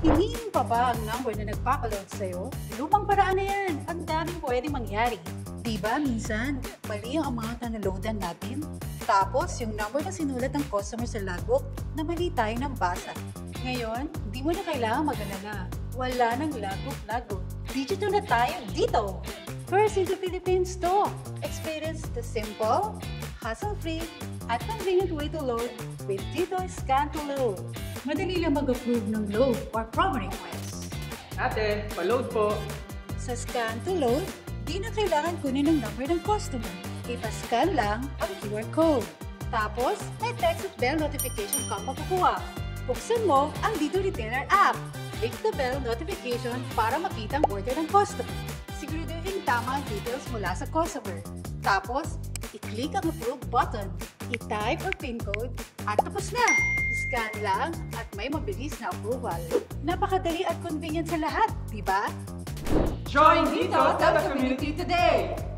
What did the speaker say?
Hinihin pa ba ang number na nagpapaload sa'yo? Lumang paraan na yan. Ang daming pwedeng mangyari. Diba minsan, mali ang amount na naloadan natin? Tapos, yung number na sinulat ng customer sa logbook na mali tayo ng basa. Ngayon, di mo na kailangan mag-alala. Wala nang logbook. Digital na tayo dito! First in the Philippines to! Experience the simple, hassle-free, at convenient way to load with Dito Scan to Load. Madali lang mag-approve ng load or promo request. Ate, pa-load po. Sa Scan to Load, di na kailangan kunin ang number ng customer. Ipa-scan lang ang QR code. Tapos, may text at bell notification ka makukuha. Buksan mo ang Dito Retailer app. Click the bell notification para makita ang order ng customer. Siguraduhin tama ang details mula sa customer. Tapos, i-click ang approve button. I-type ang PIN code at tapos na! Scan lang at may mabilis na approval. Napakadali at convenient sa lahat, di ba? Join Dito Telecommunity today!